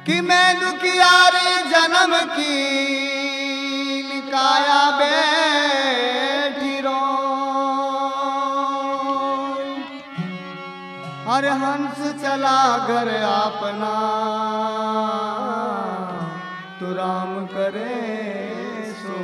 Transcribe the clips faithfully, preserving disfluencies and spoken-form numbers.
कि मैं दुखियारी जन्म की काया बैठी रो। हर हंस चला घर अपना तो राम करे सो।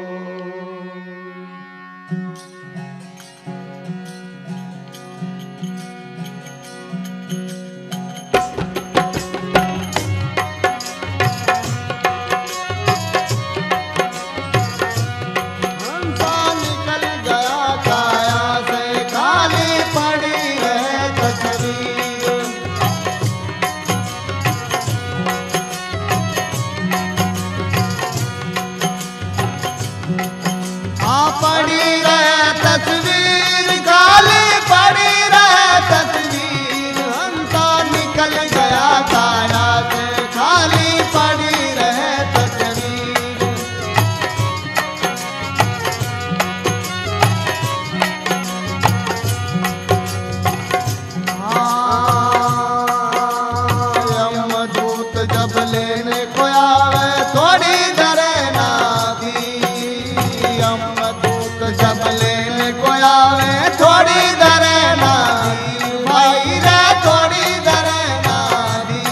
पड़ी रहे तस्वीर काली पड़ी रहे तस्वीर हंसा निकल गया काया से खाली पड़ी रहे तस्वीर। यमदूत जब लेने को आवे थोड़ी डरे ना दी। जब लेने को आवे थोड़ी डरे ना दी भाई रे थोड़ी डरे ना दी।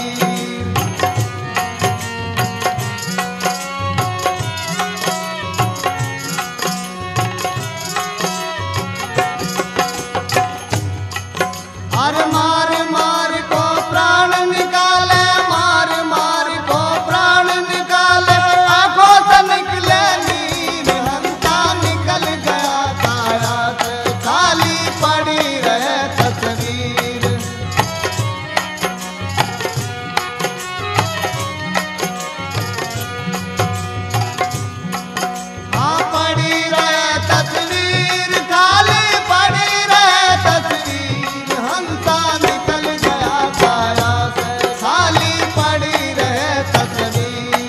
अरे मार मार को प्राण निकाले मार मार को प्राण निकाले आंखों से निकले नीर हंसा निकल गया काया से खाली पड़ी रहे तस्वीर। हाँ पड़ी रहे तस्वीर खाली पड़ी रहे तस्वीर हंसा निकल गया काया से खाली पड़ी रहे तस्वीर।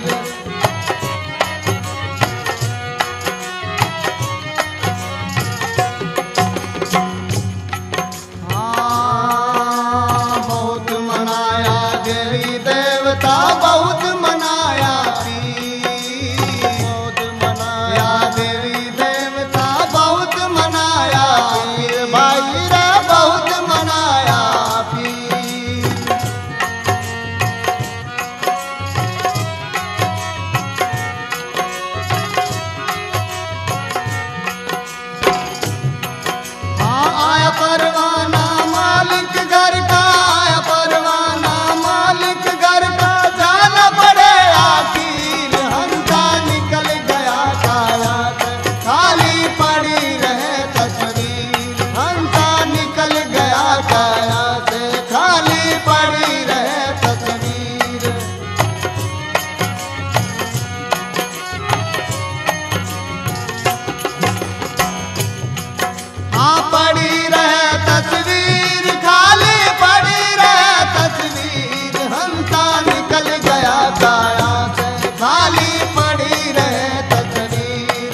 हाँ बहुत मनाया देवी देवता बहुत मनाया पीर। बहुत मनाया देवी देवता बहुत मनाया पीर भाई रे बहुत मनाया पीर। हाँ आया परवाना मालिक घर का आया परवाना मालिक घर का जाना पड़े आखिर हंसा निकल गया काया से खाली पड़ी रहे तस्वीर हंसा निकल गया काया से खाली पड़ी रहे तस्वीर। हाँ पड़ी रहे तस्वीर खाली पड़ी रहे तस्वीर हंसा निकल गया काया से खाली पड़ी रहे तस्वीर।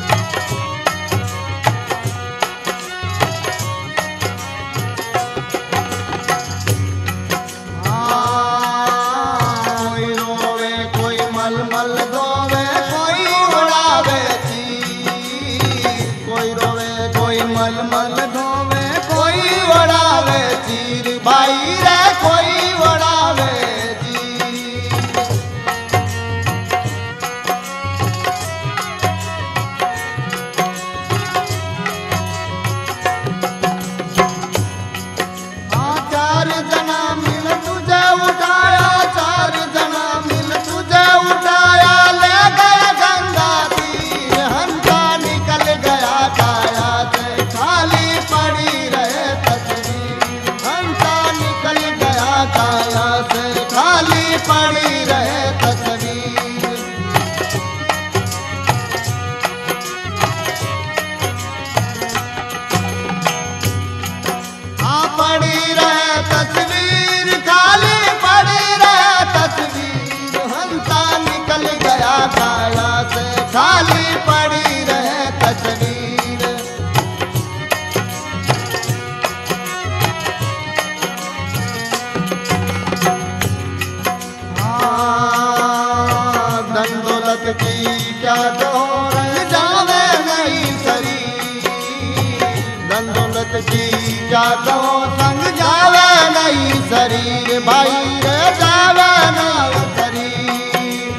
हाँ कोई रोवे कोई मलमल धोवे कोई उड़ावे चीर। कोई रोवे कोई मलमल धोवे कोई उड़ावे चीर भाई रे कोई उड़ावे चीर। हाँ चार जना मिल तुझे उठाया चार जना मिल तुझे उठाया ले गया गंगा तीर हंसा निकल गया काया से खाली पड़ी रहे तस्वीर हंसा निकल माधो संग जावे नहीं शरीर भाई रे जावे नहीं शरीर।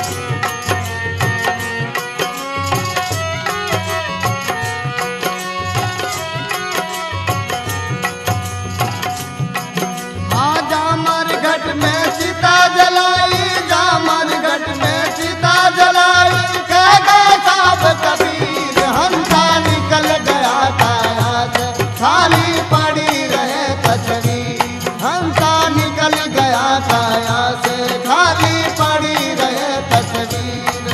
हाँ जामर घट में चिता जलाई जामर घट में चिता जलाई कह गए साहब कबीर हंसा निकल गया काया से खाली पड़ी रहे तस्वीर। हंसा निकल गया काया से खाली पड़ी रहे तस्वीर।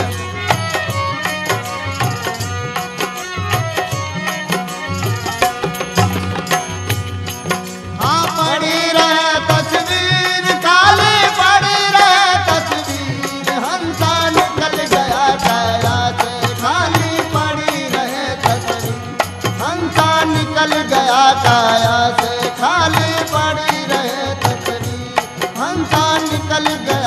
हाँ पड़ी रहे तस्वीर खाली पड़ी रहे तस्वीर। हंसा निकल गया काया से खाली पड़ी रहे तस्वीर। हंसा निकल गया काया से खाली पड़ी रहे तस्वीर। हंसा निकल गया